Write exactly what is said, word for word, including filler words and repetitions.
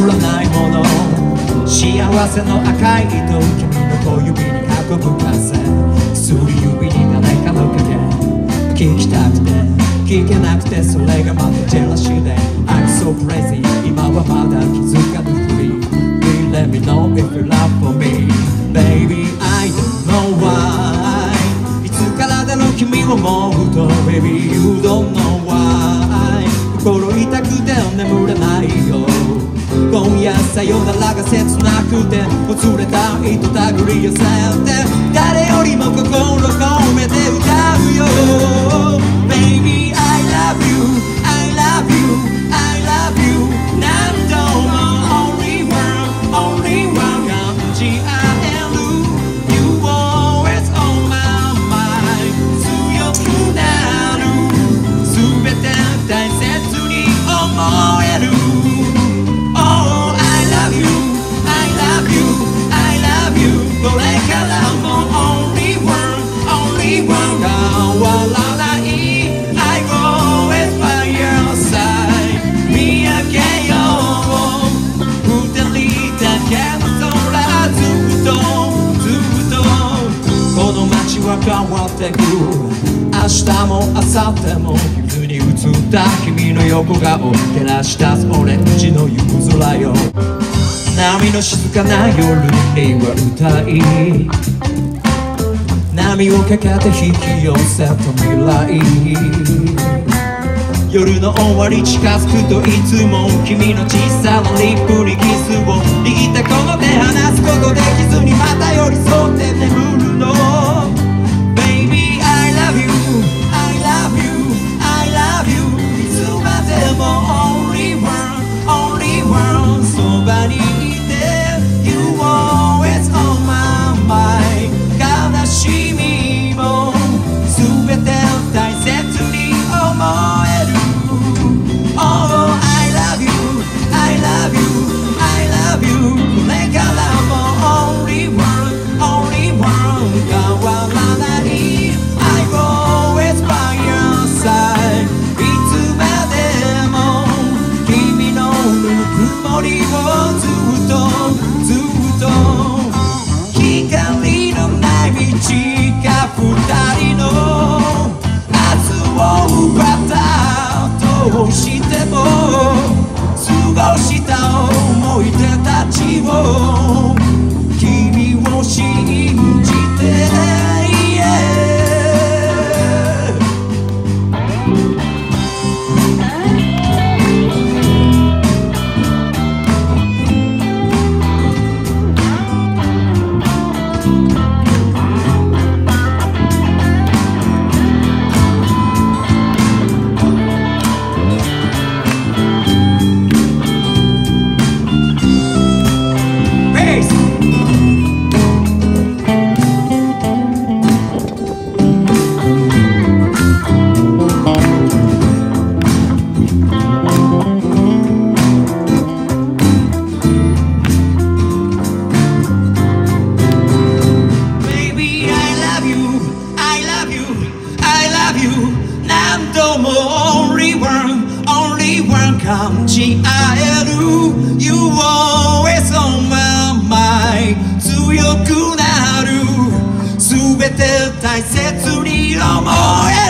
眠らないもの、幸せの赤い糸、君の小指に運ぶ風、薬指に誰かの影、聞きたくて聞けなくて、それがまたジェラシーで I'm so crazy、 今はまだ気づかぬふり。 Please let me know if you love for me Baby I don't know why、 いつからだろう君を思うと Baby you don't know why、 心痛くて眠れないよ、今夜さよならが切なくて、もつれた糸手繰り寄せて、誰よりも心込めて歌うよ Baby I love you I love you I love you、 何度も Only one Only one 感じ合える You always on my mind、 強くなる全て大切に思える。これからも Only one Only one 変わらない I always by your side、 見上げよう二人だけの空、ずっとずっとこの街は変わってく、明日も明後日も水に映った君の横顔、照らし出すオレンジの夕空よ、波の静かな夜には歌い、波をかけて引き寄せた未来、夜の終わり近づくといつも君の小さなリップにキスを握って、この手離すことできずにまた寄り添って眠るの Baby I love you I love you I love you、 いつまでも Only one Only one、 そばに悲しみも全て大切に思える Oh I love you I love you I love you、 これからも Only one Only one 変わらない I always by your side、 いつまでも君のぬくもりをずっとずっと、光のない道が二人の明日を奪ったとしても、過ごした思い出たちを君を信じて、何度も Only one Only one 感じ合える You always on my mind、 強くなる全て大切に思える